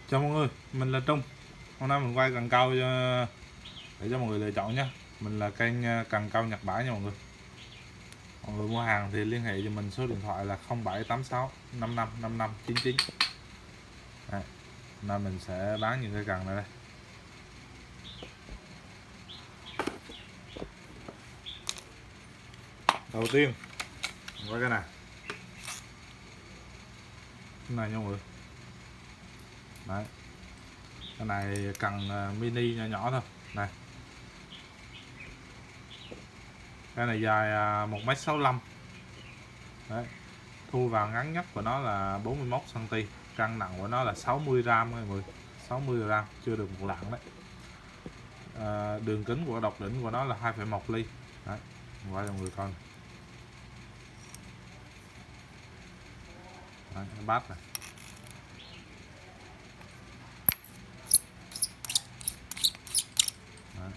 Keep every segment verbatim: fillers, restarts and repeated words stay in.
Chào mọi người, mình là Trung. Hôm nay mình quay cần câu cho, để cho mọi người lựa chọn nhé. Mình là kênh cần câu Nhật Bãi nha mọi người. Mọi người mua hàng thì liên hệ cho mình số điện thoại là không bảy tám sáu năm năm năm năm chín chín. Đây, hôm nay mình sẽ bán những cái cần này đây. Đầu tiên, quay cái này. Cái này nha mọi người. Đấy. Cái này cần mini nhỏ nhỏ thôi. Này. Cái này dài một mét sáu mươi lăm. Đấy. Thu vào ngắn nhất của nó là bốn mươi mốt xăng ti mét, cân nặng của nó là sáu mươi gam mọi người, sáu mươi gam, chưa được một lạng đấy. À, đường kính của độc đỉnh của nó là hai phẩy một ly. Đấy, quay cho mọi người coi. Đấy, bát này. Đấy.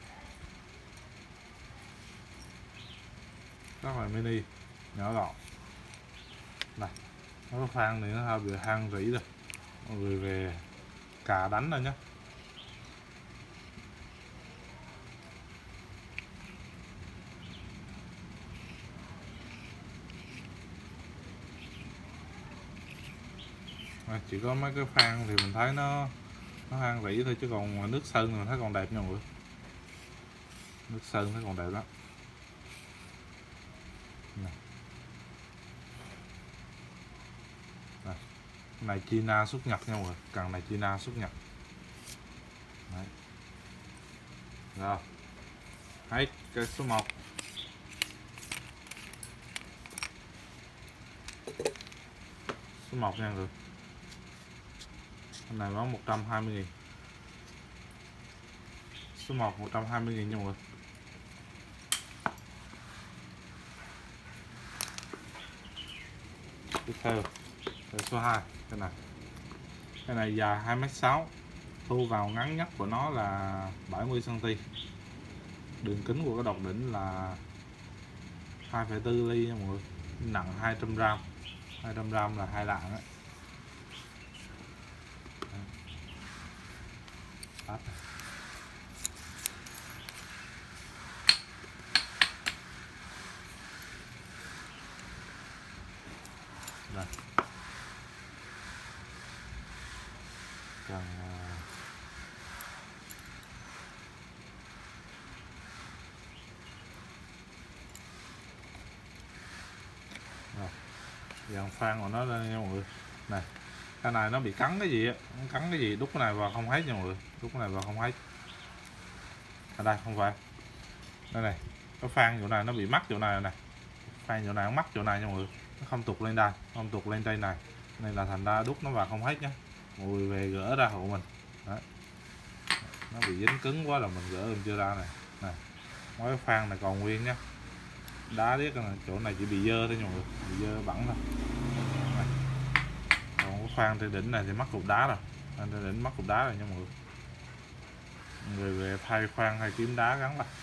Rất là mini, nhỏ gọn. Này, nó có phan thì nó hơi bị hang rỉ rồi. Mọi người về cà đánh rồi nhé. À, chỉ có mấy cái phan thì mình thấy nó nó hang rỉ thôi, chứ còn nước sơn mình thấy còn đẹp nha mọi người. Nước sơn thấy còn đẹp lắm. Này. Này. Này China xuất Nhật nha mọi người, cần này China xuất Nhật. Đấy. Rồi, hết cái số một. Số một nha mọi người. Cái này bán một trăm hai mươi nghìn. Số một một trăm hai mươi nghìn nha mọi người. Tiếp theo là số hai, cái này. Cái này dài hai mét sáu, thu vào ngắn nhất của nó là bảy mươi xăng ti mét. Đường kính của cái độc đỉnh là hai phẩy bốn ly nha mọi người. Nặng hai trăm gam. hai trăm gam là hai lạng đấy. Đấy. Đây. Cần rồi. Dàn phan của nó lên nha mọi người. Này, cái này nó bị cắn cái gì á, cắn cái gì đút cái này vào không hết nha mọi người, đút cái này vào không hết. Ở đây không phải. Đây này, cái phan chỗ này nó bị mắc chỗ này này. Phan chỗ này nó mắc chỗ này nha mọi người. Nó không tụt lên đây, không tụt lên đây này. Nên là thành ra đút nó vào không hết nhá. Mọi người về gỡ ra hộ mình. Đấy. Nó bị dính cứng quá là mình gỡ lên chưa ra này. Này. Mấy cái phan này còn nguyên nhá. Đá biết là chỗ này chỉ bị dơ thôi mọi người, bị dơ bẩn thôi. Này. Còn cái phan trên đỉnh này thì mắc cục đá rồi. Phan trên đỉnh mắc cục đá rồi nha mọi người. Người về thay khoan hay kiếm đá gắn vào.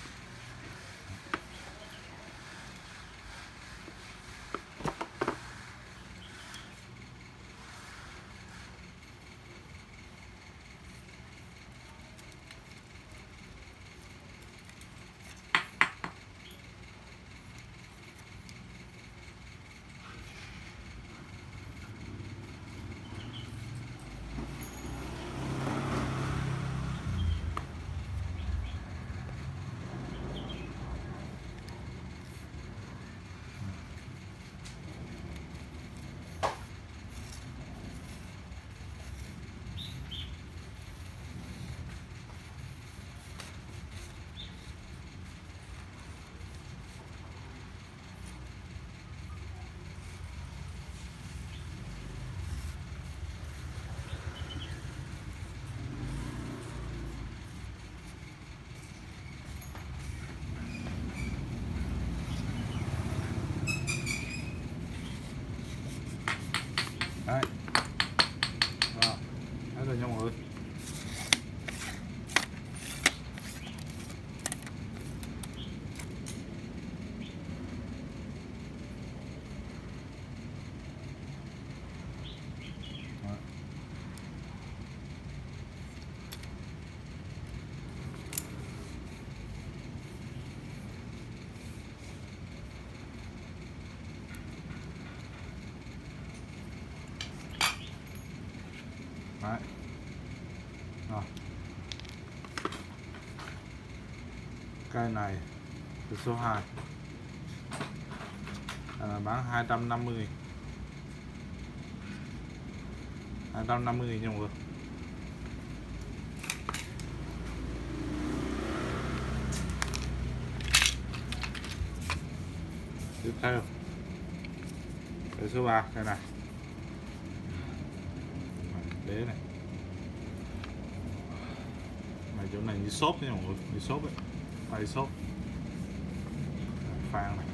Đấy. Rồi, hết rồi nha mọi người. Đấy. Rồi. Cây này số hai à, bán hai trăm năm mươi nghìn, hai trăm năm mươi nghìn nha mọi người. Tiếp theo cây số ba, cây này đế này, này chỗ này như xốp nha mọi người, như xốp ấy, tay xốp phan này.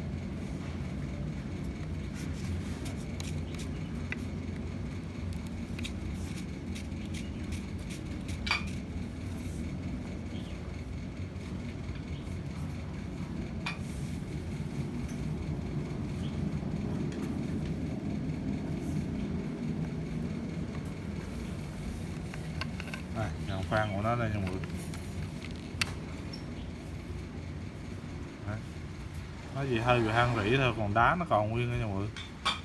Đây, dàn phan của nó đây nha mọi người. Đấy. Nó gì hơi bị hăng rỉ thôi, còn đá nó còn nguyên nha mọi người.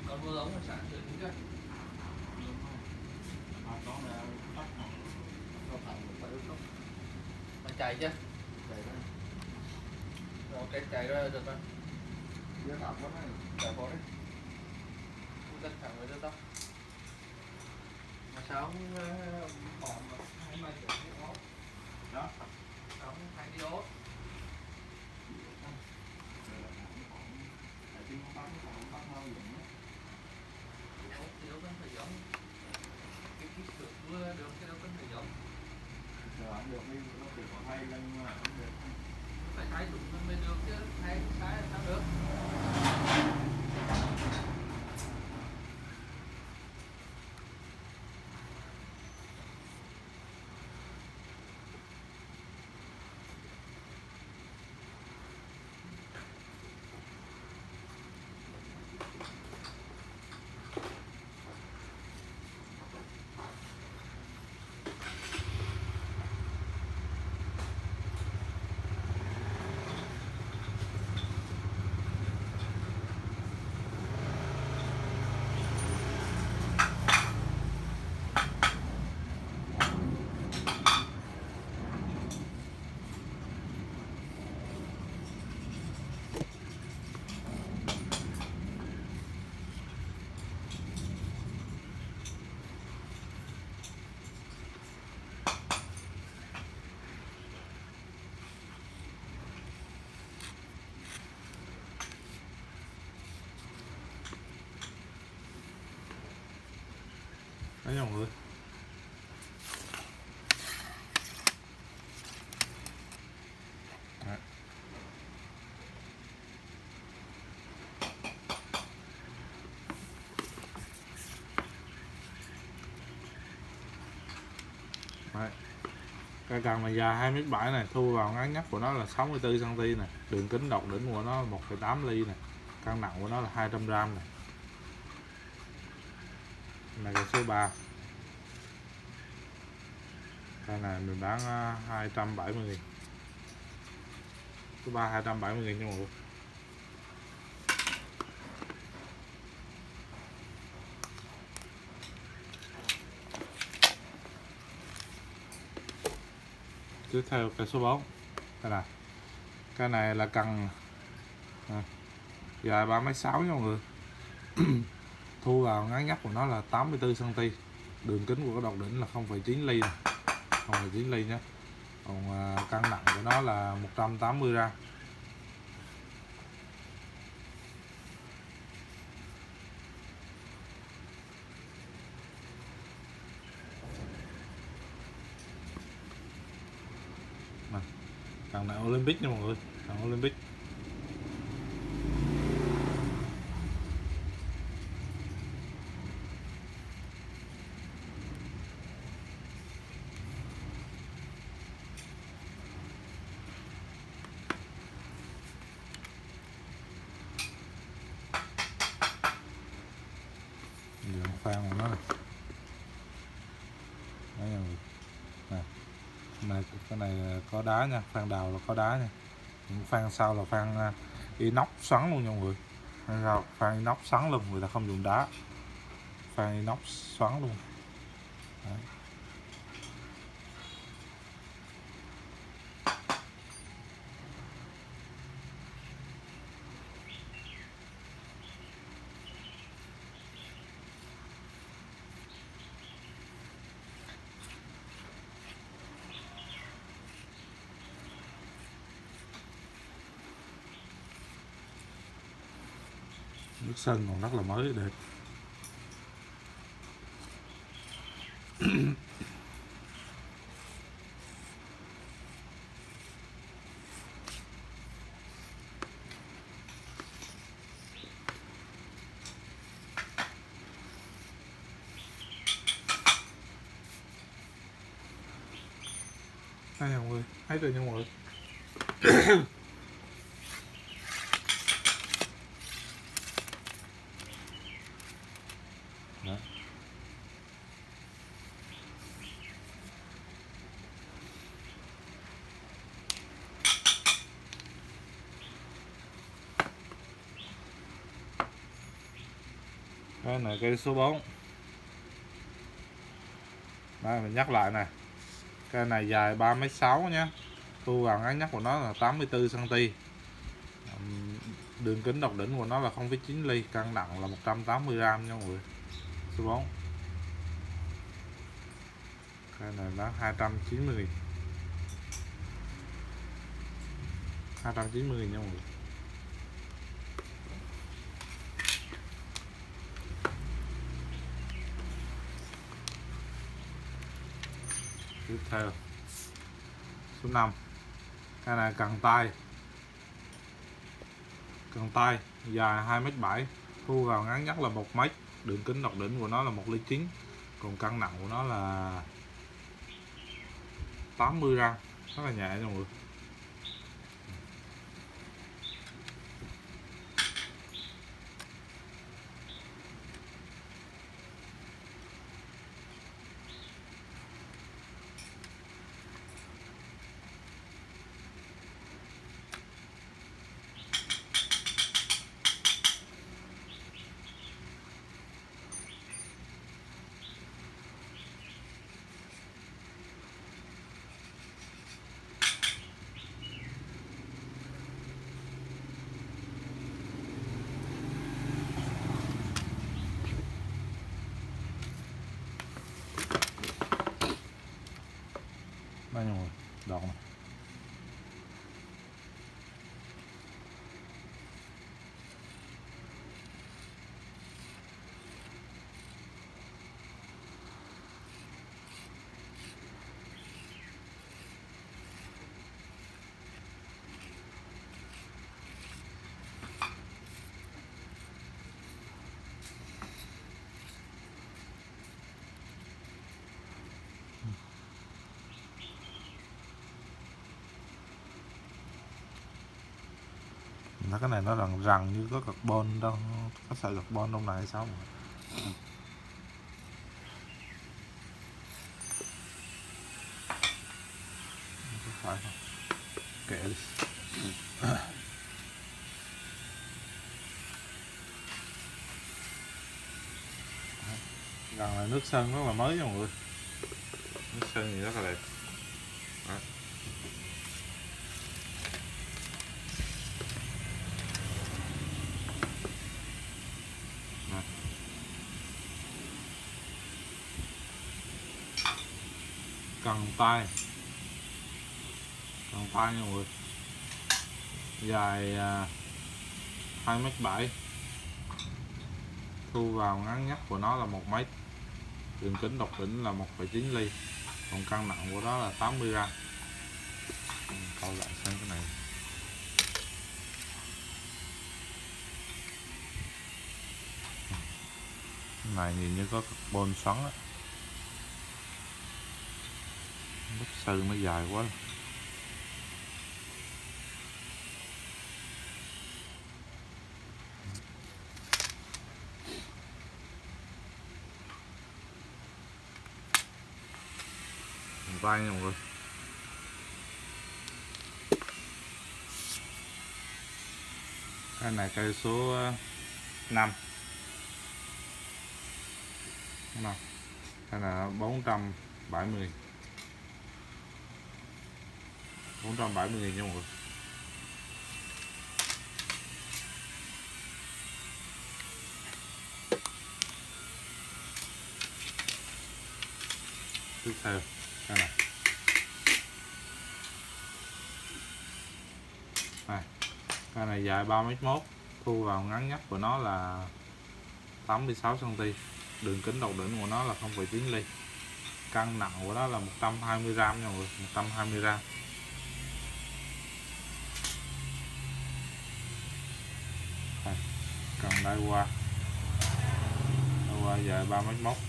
Chạy chứ, rồi cái chạy ra được rồi. Giờ tạm lắm này, chạy bỏ đấy. Không cần thẳng với được đâu. Mà sao không bỏ mà hai mươi triệu cái ốp? Đó. Sao không hai cái ốp? Thì đâu cần phải giống. Cái kích thước vừa được, cái đâu cần phải giống. Được đi, nó chỉ có thay lên mà không được. Phải thay đúng là mới được chứ, thay sai là sao được. Đấy mọi người. Đấy. Đấy. Cây cần này dài hai mét bảy này, thu vào ngắn nhất của nó là sáu mươi tư xăng ti mét này, đường kính độc đỉnh của nó một phẩy tám ly này, cân nặng của nó là hai trăm gam này. Này cây số ba, cây này mình bán hai trăm bảy mươi nghìn, số ba hai trăm bảy mươi nghìn cho mọi người. Tiếp theo cây số bốn, cây này, cây này là cần à, dài ba mét sáu nha mọi người. Thu vào ngắn nhất của nó là tám mươi tư xăng ti mét, đường kính của cái độc đỉnh là không phẩy chín ly này, không phẩy chín ly nhé. Còn à, cân nặng của nó là một trăm tám mươi gam. Này, cần này Olympic nha mọi người, cần Olympic. Phan của nó này. Đấy nha. Này. Này, cái này có đá nha, phan đào là có đá nha. Những phan sau là phan inox xoắn luôn nha mọi người. Hay sao phan inox xoắn luôn, người ta không dùng đá. Phan inox xoắn luôn. Đấy. Nước sơn còn rất là mới đẹp. Đây mọi người, thấy rồi nha mọi người. Đó. Đây là cây số bốn. Đây mình nhắc lại nè. Cây này dài ba mét sáu nhé. Thu vào ngắn nhất của nó là tám mươi tư xăng ti mét. Đường kính độc đỉnh của nó là không phẩy chín ly, cân nặng là một trăm tám mươi gam nha mọi người. Số bốn. Cây này nó hai trăm chín mươi nghìn. hai trăm chín mươi nghìn nha mọi người. Tiếp theo số năm. Cái này cần tay. Cần tay dài hai mét bảy, thu vào ngắn nhất là một mét, đường kính độc đỉnh của nó là một ly chín, còn cân nặng của nó là tám mươi gam, rất là nhẹ nha mọi người. Đây mọi người, đọt này. Nó cái này nó rằng rằng như có carbon đâu, có sợi carbon trong này hay sao mà. Không phải không? Kệ đi. Rằng là nước sơn rất là mới nha mọi người. Nước sơn gì rất là đẹp. Đó. Cần tay. Cần tay nha mọi người. Dài hai mét bảy, thu vào ngắn nhất của nó là một mét, đường kính độc đỉnh là một phẩy chín ly, còn cân nặng của nó là tám mươi gam. Coi lại xem cái này. Cái này nhìn như có carbon xoắn á. Bức sơn nó dài quá. Tay nha mọi người. Cái này cây số năm. Nào. Cái là bốn trăm bảy mươi. bốn trăm bảy mươi nghìn nha mọi người. Tiếp theo cái này. Này, cái này dài ba mét mốt, thu vào ngắn nhất của nó là tám mươi sáu xăng ti mét, đường kính đầu đỉnh của nó là không phẩy chín ly, cân nặng của nó là một trăm hai mươi gam nha mọi người, một trăm hai mươi gam. Cần đai qua đai qua dài ba mét mốt.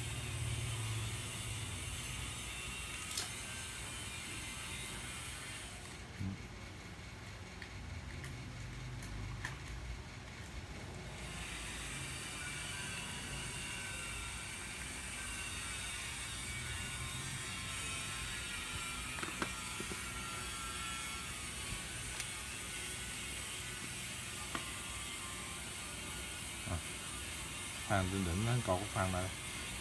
Phàn trên đỉnh nó còn có phàn này.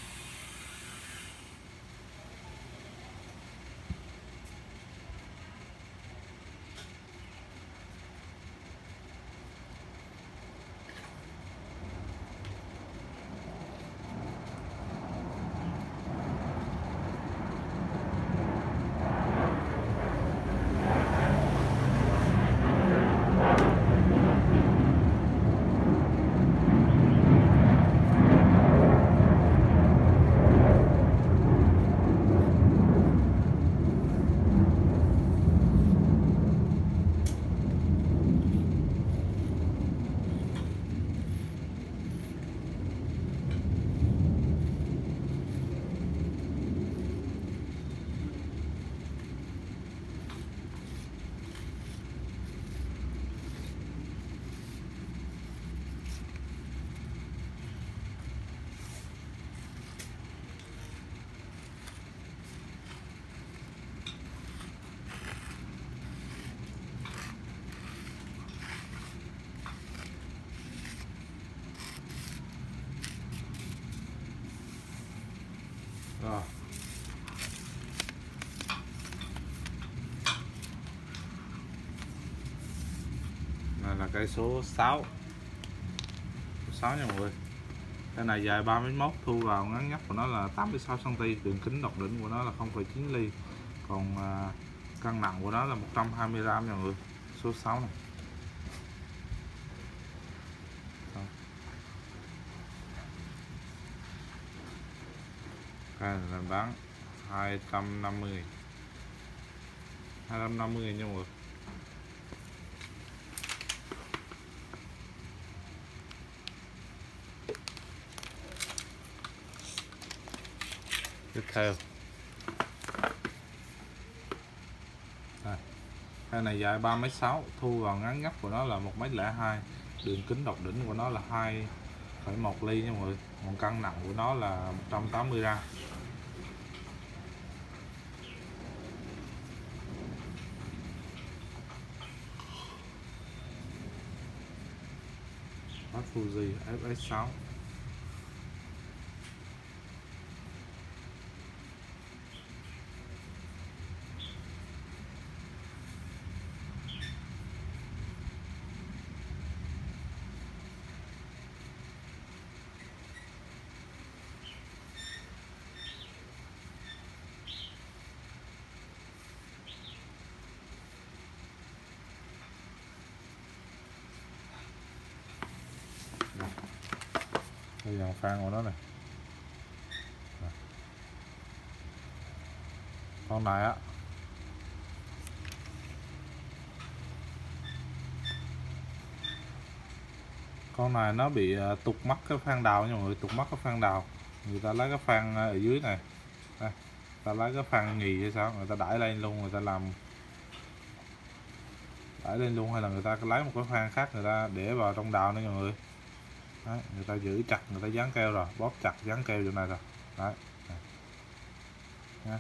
Rồi. Này là cây số sáu. sáu nha mọi người. Cái này dài ba mét mốt, thu vào ngắn nhất của nó là tám mươi sáu xăng ti mét, đường kính độc đỉnh của nó là không phẩy chín ly. Còn à, cân nặng của nó là một trăm hai mươi gam nha mọi người. Số sáu này. Cái này là bán hai trăm năm mươi. hai trăm năm mươi nha mọi người. Tiếp theo à, cái này dài ba mét sáu, thu vào ngắn nhất của nó là một mét lẻ hai, đường kính độc đỉnh của nó là hai phẩy một ly nha mọi người. Còn cân nặng của nó là một trăm tám mươi gam. Fuji ép ét sáu. Đây dòng phan của nó này. Con này á, con này nó bị tụt mất cái phan đào nha mọi người, tụt mất cái phan đào. Người ta lấy cái phan ở dưới này, đây, người ta lấy cái phan nhì hay sao, người ta đẩy lên luôn, người ta làm đẩy lên luôn, hay là người ta lấy một cái phan khác người ta để vào trong đào nữa mọi người. Đấy, người ta giữ chặt, người ta dán keo rồi, bóp chặt dán keo chỗ này rồi. Đấy. Đấy.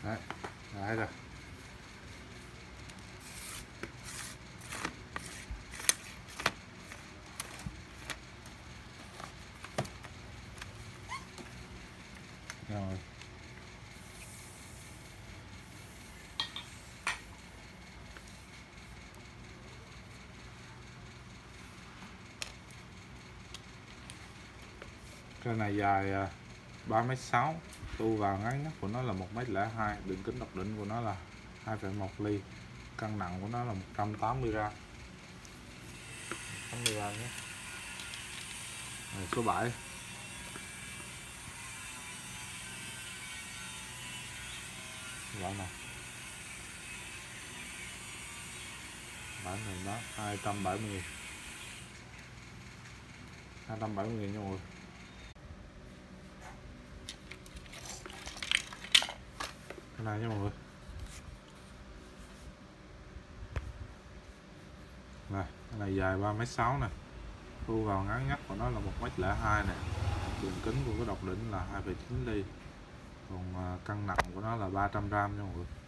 Đấy, đấy rồi. Rồi. Cái này dài ba mét sáu, tu vào ngắn nhất của nó là một mét lẻ hai, đường kính độc đỉnh của nó là hai phẩy một ly, cân nặng của nó là một trăm tám mươi gam. tám mươi gam nhé. Rồi, số bảy. Loại này. Bản này đó hai trăm bảy mươi nghìn. hai trăm bảy mươi nghìn nha mọi người. Cái này nha mọi người. Này, cái này dài ba mét sáu này. Thu vào ngắn nhất của nó là một mét lẻ hai này. Đường kính của cái độc đỉnh là hai phẩy chín ly. Còn cân nặng của nó là ba trăm gam nha mọi người.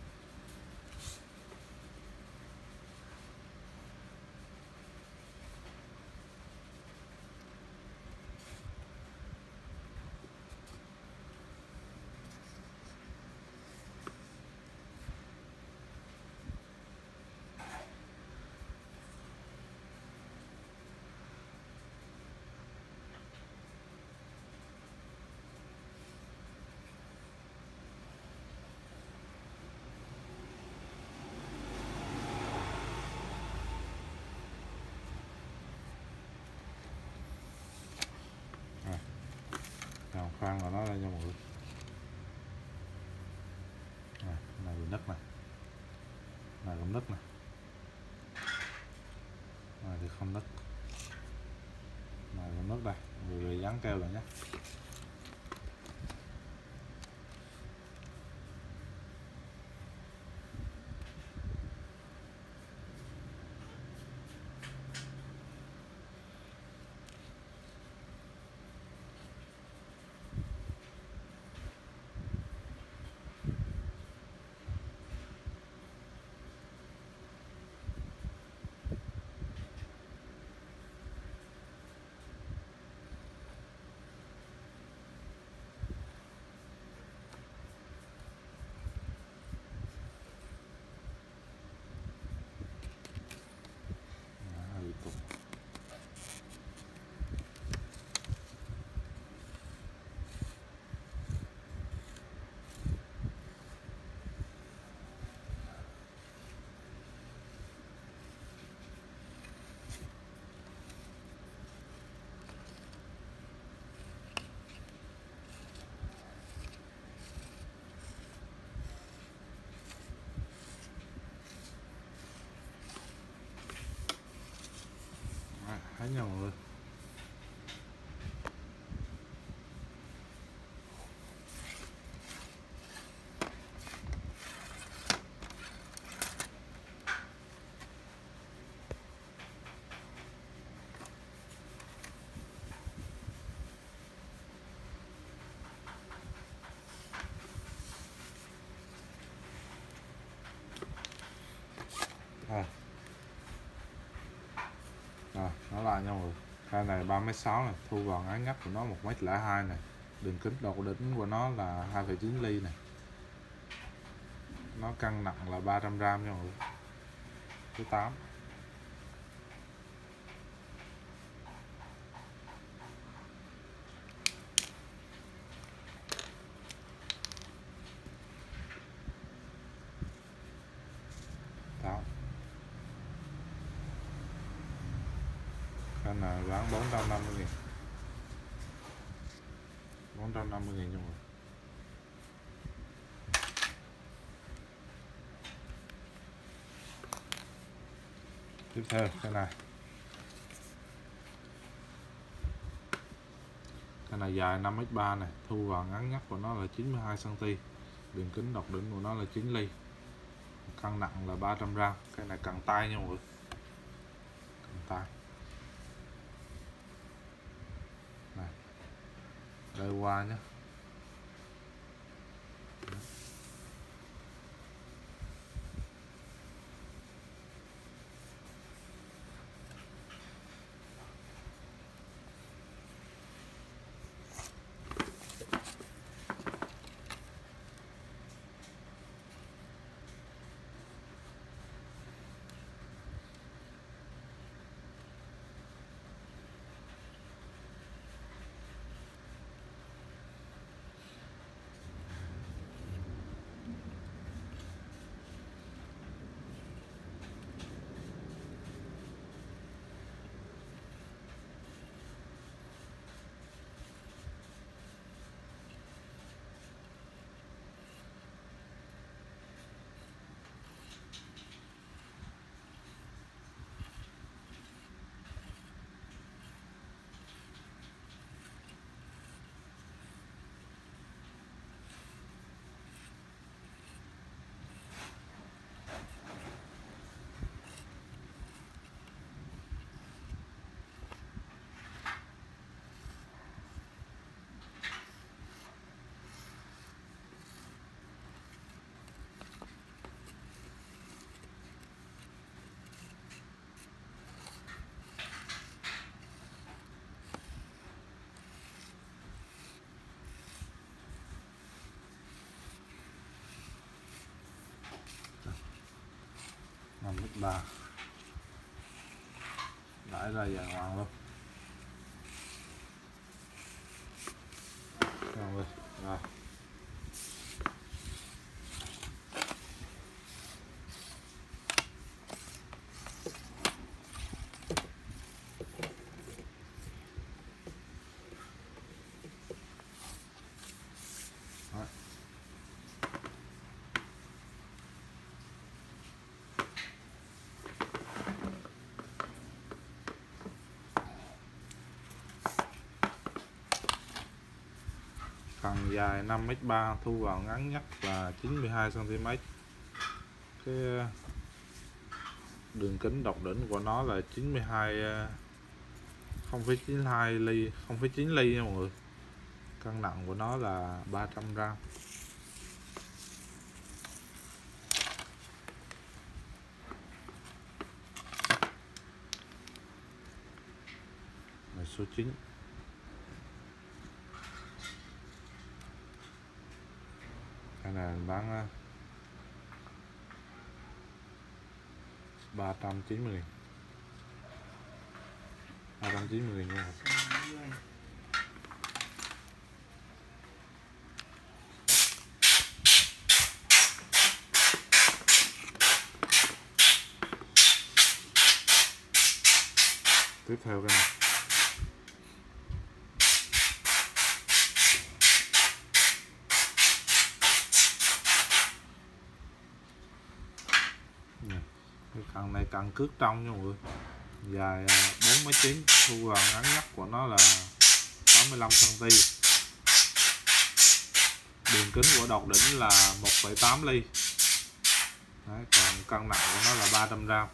Còn khoan vào nó đây nha mọi người. Này, này bị nứt này. Này cũng nứt này. Này thì không nứt. Này cũng nứt đây. Người người dán keo lại nhé. Thấy nha mọi người. À. À, nó lại nha mọi người. Cây này ba mét sáu này, thu vào ngắn nhất của nó một mét lẻ hai này. Đường kính độc đỉnh của nó là hai phẩy chín ly này. Nó cân nặng là ba trăm gam nha mọi người. Thứ tám. Tám. Cái này bán bốn trăm năm mươi nghìn. bốn trăm năm mươi nghìn nha mọi người. Tiếp theo cái này. Cái này dài năm mét ba này, thu vào ngắn nhất của nó là chín mươi hai xăng ti mét. Đường kính độc đỉnh của nó là chín ly. Cân nặng là ba trăm gam. Cái này cần tay nha mọi người. Cần tay. Này. Đây qua nhé. mét ba, đãi ra dài ngoằng luôn. Rồi, rồi. Cần dài năm mét ba, thu vào ngắn nhất là chín mươi hai xăng ti mét. Cái đường kính đọc đỉnh của nó là chín mươi hai, không phẩy chín hai ly, không phẩy chín ly nha mọi người. Cân nặng của nó là ba trăm gam. Rồi số chín. Cái này bán ba trăm chín mươi nghìn, ba trăm chín mươi nghìn nha. Tiếp theo cái này cái cần này cần cước trong nha mọi người, dài bốn mét chín, thu vào ngắn nhất của nó là tám mươi lăm xăng ti mét. Đường kính của đọc đỉnh là một phẩy tám ly. Đấy, còn cân nặng của nó là ba trăm gam.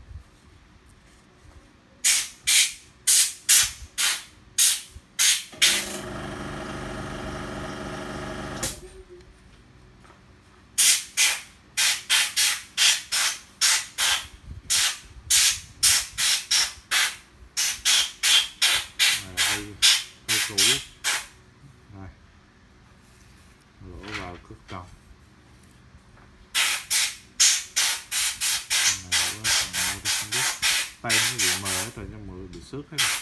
Cũ này, lỗ vào cước trong này, không biết tay nó bị mờ hết rồi, nhưng mà bị xước hết rồi.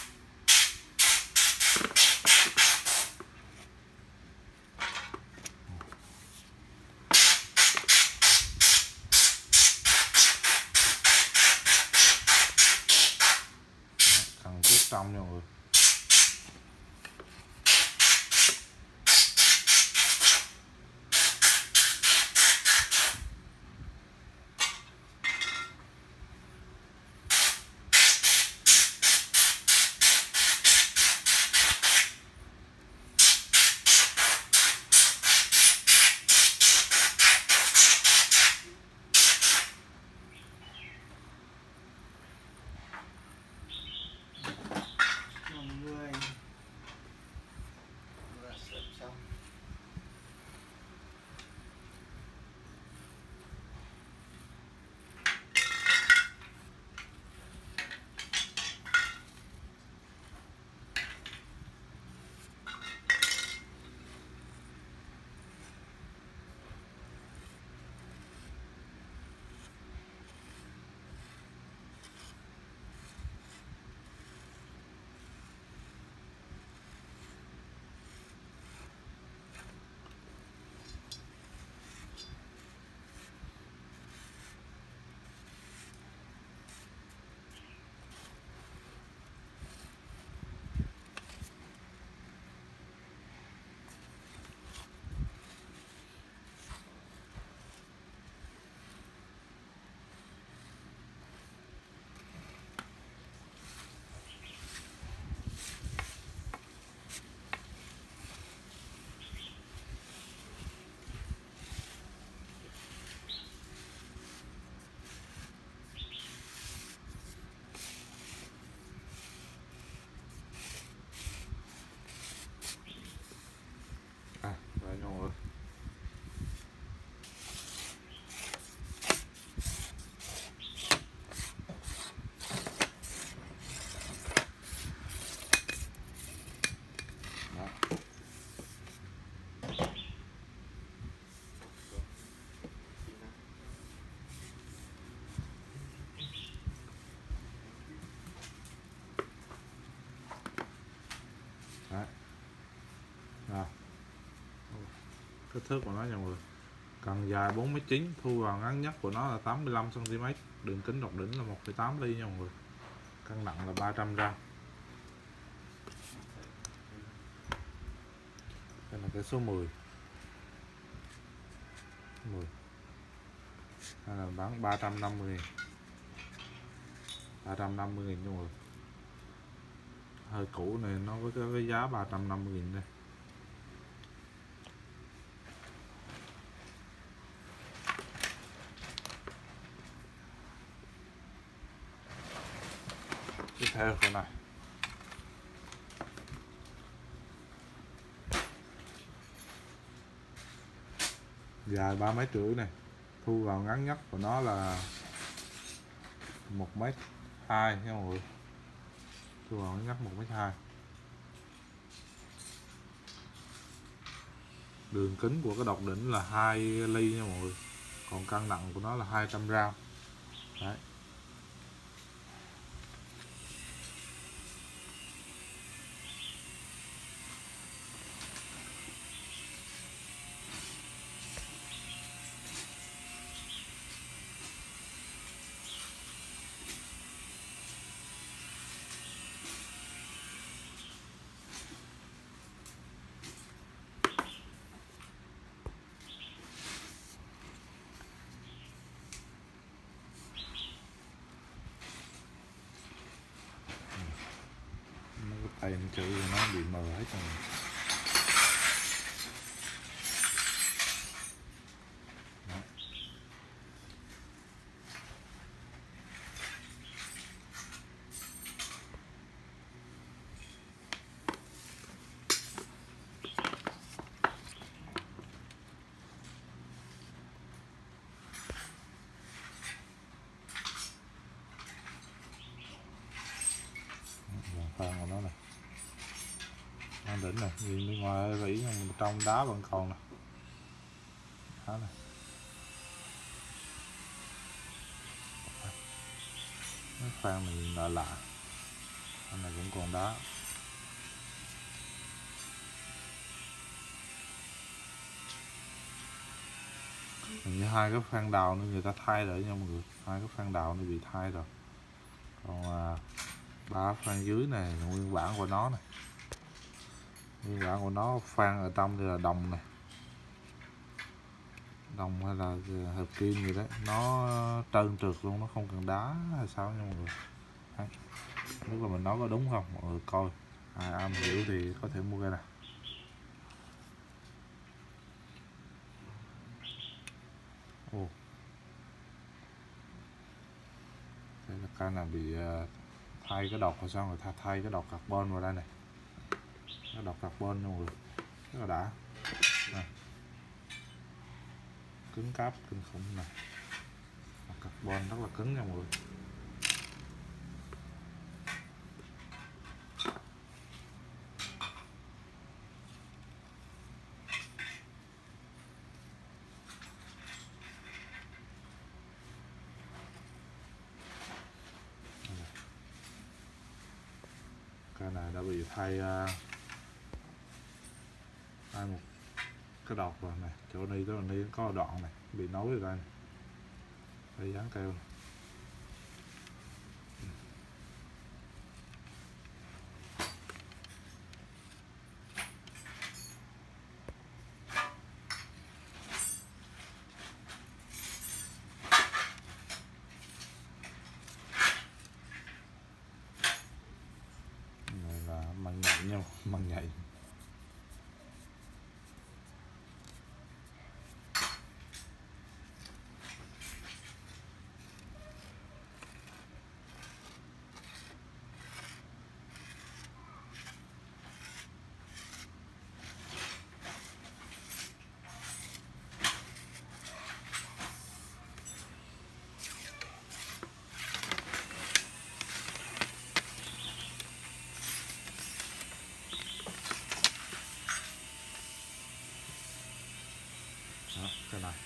Cần cước trong nha mọi người. kích thước của nó nha mọi người. Cần dài bốn mét chín, thu vào ngắn nhất của nó là tám mươi lăm xăng ti mét, đường kính độc đỉnh là một phẩy tám ly nha mọi người, cân nặng là ba trăm gam. Đây là cái số mười. mười. Đây là bán ba trăm năm mươi nghìn. ba trăm năm mươi nghìn nha mọi người. Hơi cũ này nó với cái, cái giá ba trăm năm mươi nghìn đây. Tiếp theo con này. Dài ba mét rưỡi này, thu vào ngắn nhất của nó là một mét hai nha mọi người. Thu vào ngắn nhất một mét hai. Đường kính của cái độc đỉnh là hai ly nha mọi người. Còn cân nặng của nó là hai trăm gam. Đấy. Tay chữ nó bị mờ hết rồi. Đó. Khoan của nó này, nó đỉnh này, nhìn bên ngoài vỉ nhưng trong đá vẫn còn nè. Đá này. Cái khoan mình lạ lạ, cái này cũng còn đá. Hình như hai cái khoan đào nữa người ta thay rồi nha mọi người, hai cái khoan đào nó bị thay rồi. Còn à, ba khoan dưới này là nguyên bản của nó này, nguyên bản của nó khoan ở trong thì là đồng này, đồng hay là hợp kim gì đấy, nó trơn trượt luôn, nó không cần đá hay sao nha mọi người. Đấy. Nếu mà mình nói có đúng không mọi người coi, ai am hiểu thì có thể mua cái này. Ồ, đây là cái là bị uh, thay cái độc, rồi sao người ta thay cái độc carbon vào đây này, cái độc carbon nha mọi người, rất là đã. Này. Cứng cáp kinh khủng này, độc carbon rất là cứng nha mọi người. Cái này đã bị thay uh, thay một cái độc rồi này, chỗ này tới này có đoạn này bị nối ở đây này. Đây dán keo này. Này là măng nhạy nhau, măng nhạy. Đó, cái này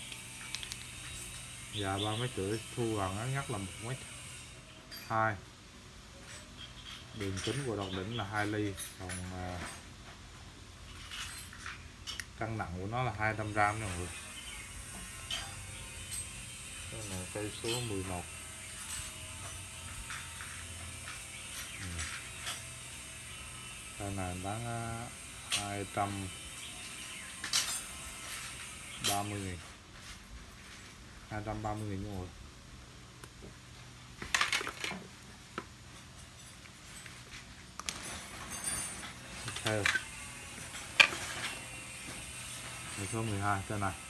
dài ba mét rưỡi, thu vào ngắn nhất là một mét hai, đường kính của độc đỉnh là hai ly, còn uh, Cân nặng của nó là hai trăm gram nha mọi người. Đây là cây số mười một. Cây này bán hai trăm ba mươi nghìn, hai trăm ba mươi nghìn nha mọi người. Theo số mười hai, cây này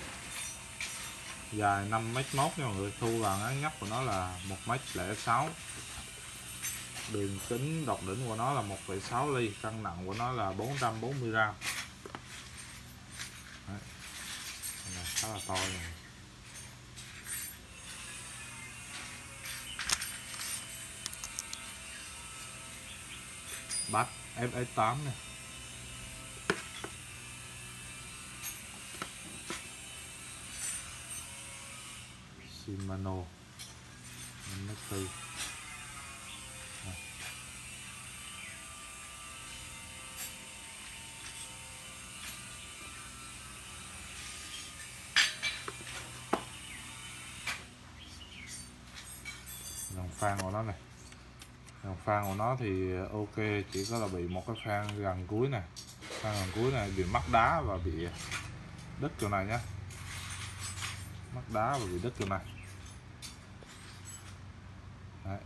dài năm mét mốt nha mọi người. Thu vào ngắn nhất của nó là một mét lẻ sáu. Đường kính độc đỉnh của nó là một phẩy sáu ly. Cân nặng của nó là bốn trăm bốn mươi gram. Đấy. Này, khá là to này. Bát ép ét tám này. Shimano năm mét tư. Dòng phan của nó này, dòng phan của nó thì ok, chỉ có là bị một cái phan gần cuối này, phan gần cuối này bị mắc đá và bị đứt chỗ này nhé, mắc đá và bị đứt chỗ này. Đấy.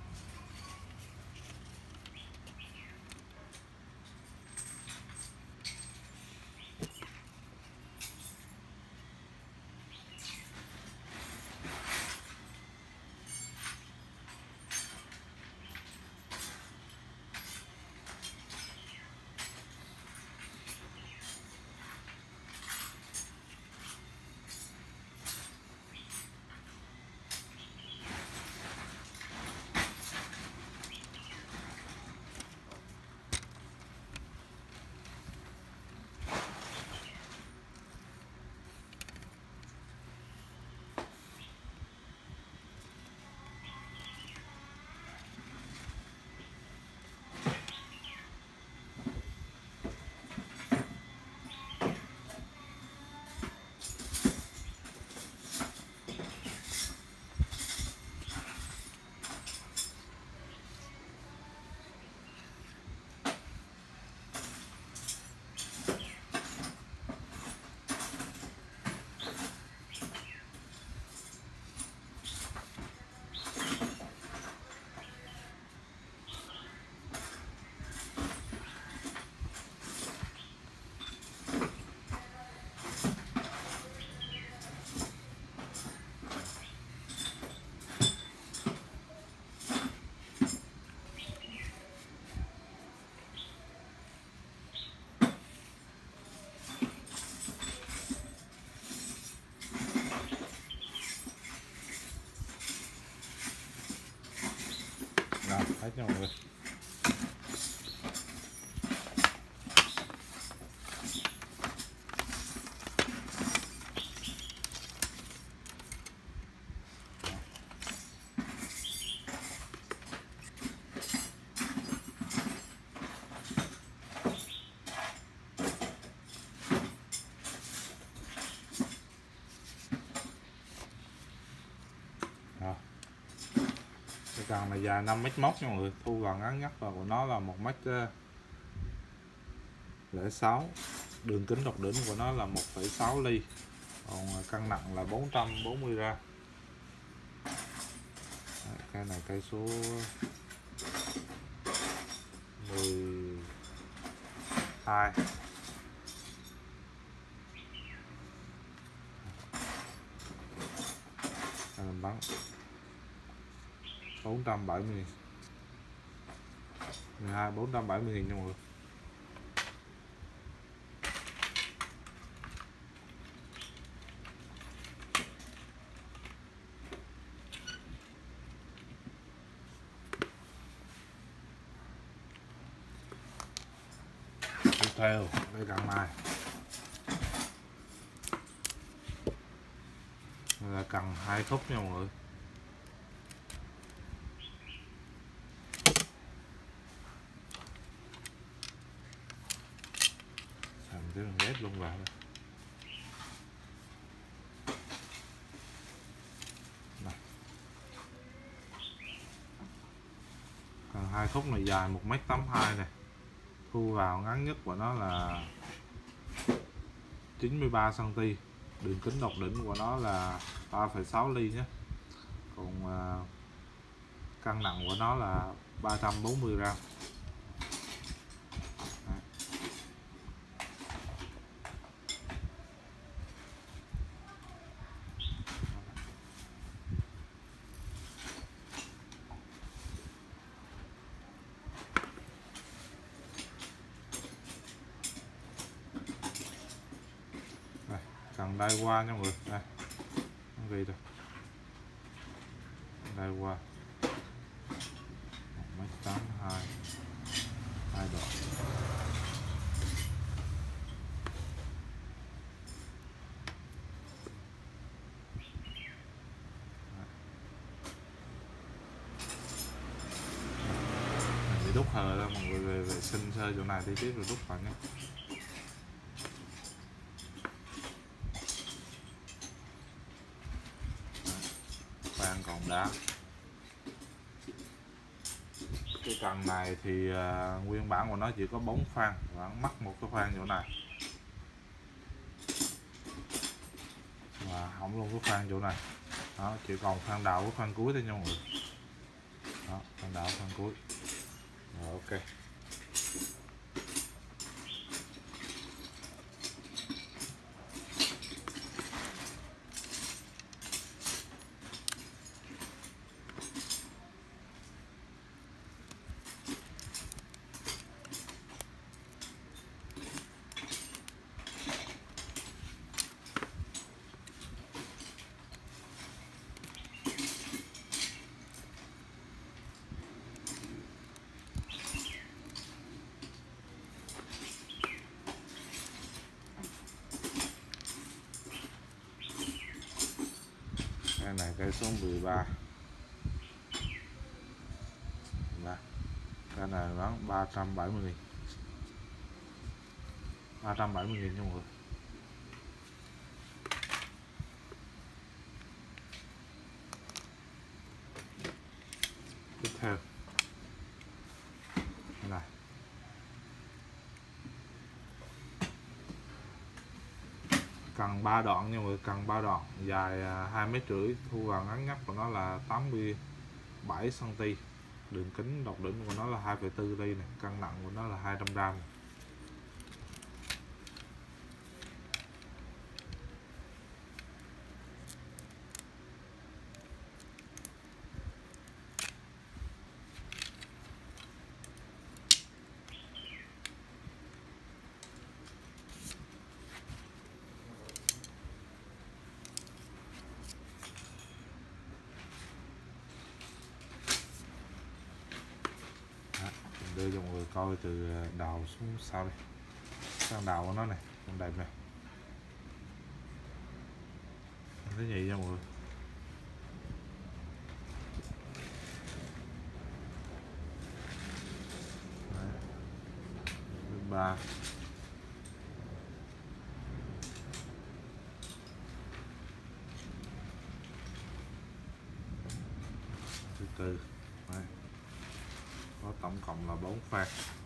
Rồi, hết nha mọi người. Cái cần này dài năm mét mốt nha mọi người. Thu vào ngắn nhất và của nó là một mét lẻ sáu. Đường kính độc đỉnh của nó là một phẩy sáu ly. Còn cân nặng là bốn trăm bốn mươi gram. Cây này cây số mười hai. Mình bắn bốn trăm bảy mươi nghìn, mười hai bốn trăm bảy mươi nghìn nha mọi người. Tiếp theo đây cần này là cần hai khúc nha mọi người. Làm cái ghép luôn vào đây. hai khúc này dài một mét tám mươi hai này, thu vào ngắn nhất của nó là chín mươi ba xăng ti mét, đường kính độc đỉnh của nó là ba phẩy sáu ly nhé. Còn uh, cân nặng của nó là ba trăm bốn mươi gram. Cần đai qua nha mọi người, đây ghi rồi, đai qua một mét tám mươi hai, hai đoạn. Mình bị đúc hờ ra, mọi người về vệ sinh sơ chỗ này tí tiếp rồi đúc vào nhé. Khoan còn đá. Cái cần này thì uh, nguyên bản của nó chỉ có bốn khoan, và mắc một cái khoan chỗ này và hỏng luôn cái khoan chỗ này. Đó, chỉ còn khoan đầu với khoan cuối thôi nha mọi người. Đó, khoan đầu khoan cuối. Rồi, ok. Cái này cây số mười ba. Đó. Cái này bán ba trăm bảy mươi nghìn. ba trăm bảy mươi nghìn nha mọi người. Tiếp theo đây này, cần ba đoạn nha mọi người, cần ba đoạn dài hai mét rưỡi, thu vào ngắn nhất của nó là tám mươi bảy xăng ti mét, đường kính độc đỉnh của nó là hai phẩy bốn ly này, cân nặng của nó là hai trăm gram. Đưa cho mọi người coi từ đầu xuống sau đây, sang đầu của nó này, con đẹp này, thứ nhì nha mọi người. Đấy. Thứ ba, thứ tư. Đấy. Có tổng cộng là bốn pha.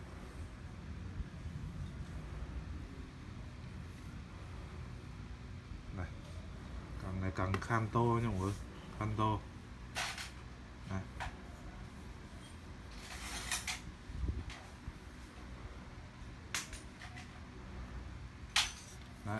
Này, cần này cần Kanto nha mọi người, Kanto. Này. Đấy.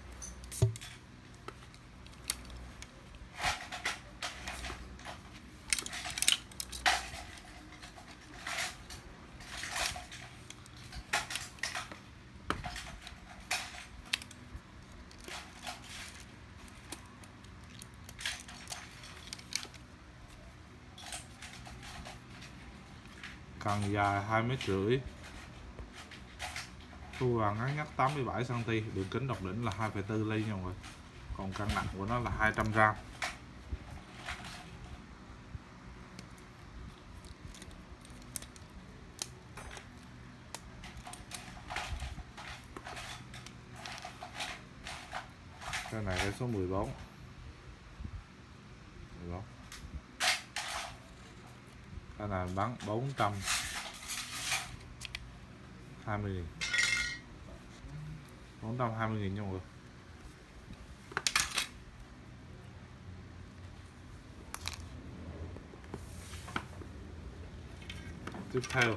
Cần dài hai mét rưỡi, thu vào ngắn nhất tám mươi bảy xăng ti mét, đường kính độc đỉnh là hai phẩy bốn ly nha mọi người. Còn cân nặng của nó là hai trăm gram. Cái này cái số mười bốn. mười bốn. Cái này bán bốn trăm hai mươi nghìn, bốn trăm hai mươi nghìn nha mọi người. Tiếp theo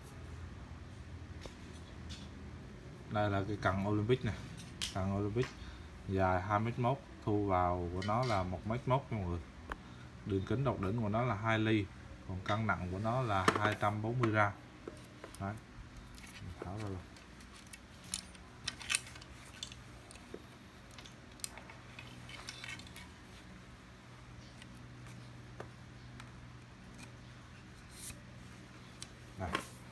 đây là cái cần Olympic này, cần Olympic dài hai mét mốt, thu vào của nó là một mét mốt nha mọi người. Đường kính độc đỉnh của nó là hai ly, còn cân nặng của nó là hai trăm bốn mươi gram. Đấy. Tháo ra luôn. Này.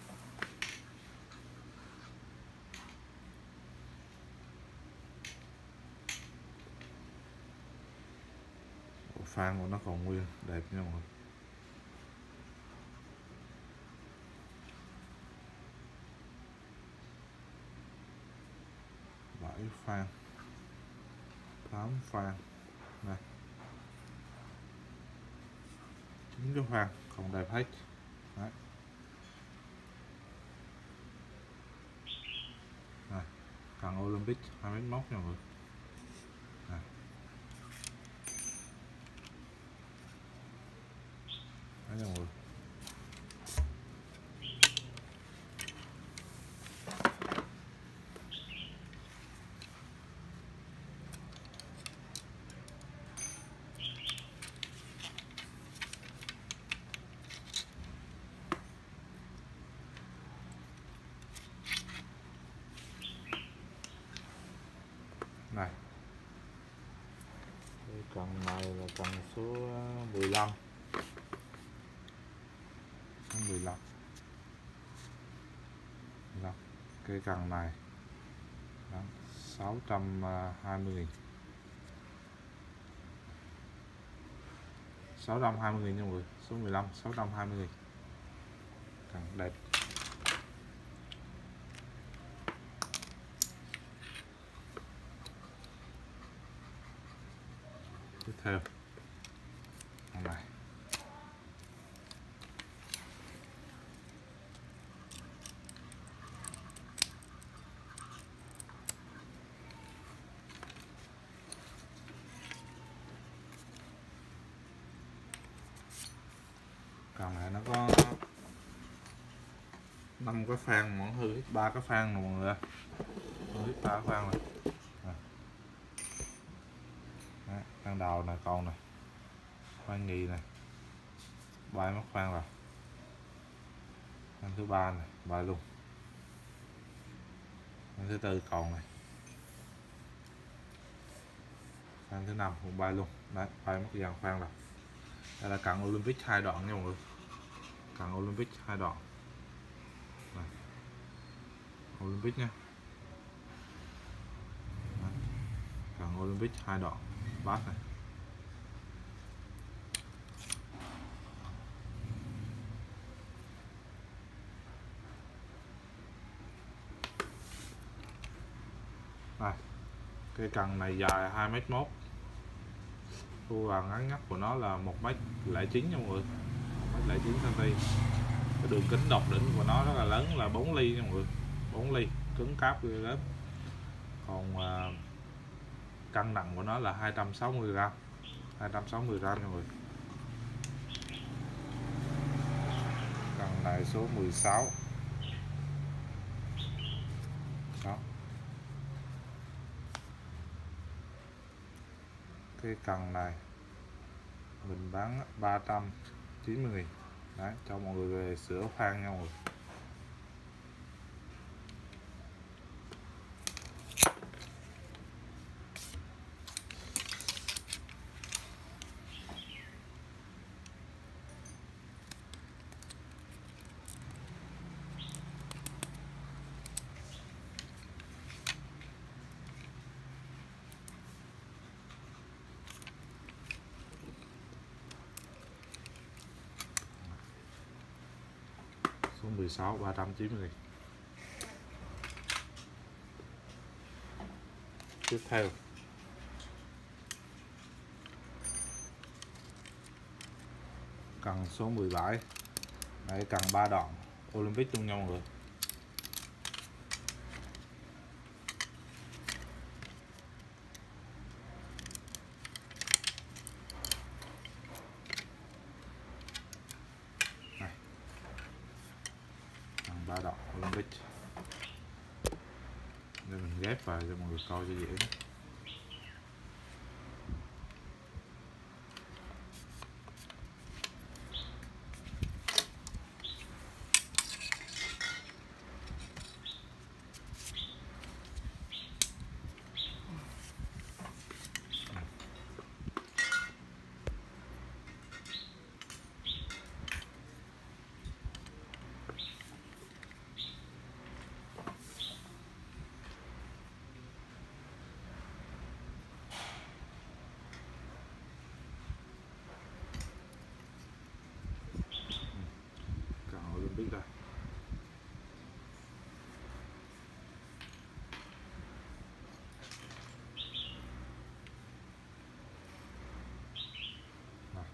Phan của nó còn nguyên đẹp nha mọi người. Bảy phan, tám phan này, chín cái phan còn đẹp hết. Đấy. Này, cần Olympic hai mét mốt nha mọi người. Này. Đấy nha mọi người. Này, cái cần này là cần số mười lăm, số mười lăm, mười lăm. Cái cần này sáu trăm hai mươi nghìn, sáu trăm hai mươi nghìn nha mọi người. Số mười lăm sáu trăm hai mươi nghìn, cần đẹp. Tiếp theo này, còn này nó có năm cái phan mà hư hết ba cái phan rồi mọi người, hư hết ba cái phan rồi. Đấy, phan đầu này còn này, phan nhì này, ba mất phan rồi, phan thứ ba này bài luôn, phan thứ tư còn này, phan thứ năm cũng bay luôn. Đấy, bay mất dàn phan rồi. Đây là cần Olympic hai đoạn nha mọi người, cần Olympic hai đoạn này. Olympic nha, cần Olympic hai đoạn bát này. Đây, cái cần này dài hai mét mốt, thu vào ngắn nhất của nó là một mét lẻ chín nha mọi người, một mét lẻ chín xăng-ti-mét. Cái đường kính độc đỉnh của nó rất là lớn là bốn ly nha mọi người, bốn ly, cứng cáp ghê lớn. Còn à, cân nặng của nó là hai trăm sáu mươi gram, hai trăm sáu mươi gram nha mọi người. Cần này số mười sáu. Đó. Cái cần này mình bán ba trăm chín mươi nghìn. Đấy, cho mọi người về sửa phan nha mọi người. Số mười sáu ba trăm chín mươi nghìn. Tiếp theo cần số mười bảy. Đây, cần ba đoạn Olympic luôn nha mọi người. vào cho mọi người coi cho dễ. Biết đây. Này.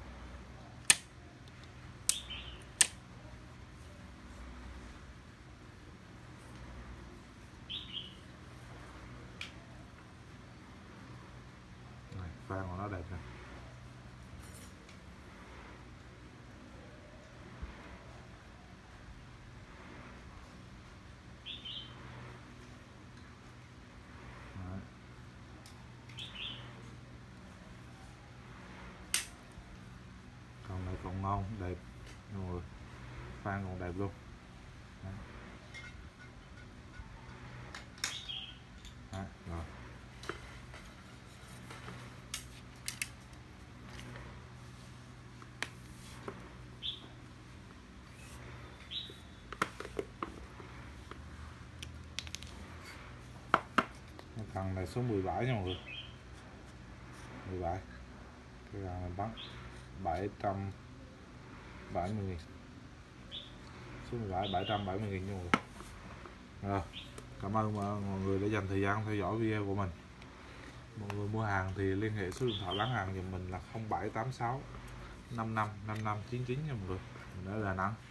Này, pha của nó đẹp nè. Còn này còn ngon, đẹp rồi, phan còn đẹp luôn. Đấy. Đấy, rồi. Cái thằng này số mười bảy nha mọi người, mười bảy, cái thằng này bán bảy trăm bảy mươi nghìn, số mười bảy bảy trăm bảy mươi nghìn nha mọi người. Rồi, cảm ơn mọi người đã dành thời gian theo dõi video của mình. Mọi người mua hàng thì liên hệ số điện thoại bán hàng giùm mình là không bảy tám sáu năm năm năm năm chín chín nha mọi người, mình ở Đà Nẵng.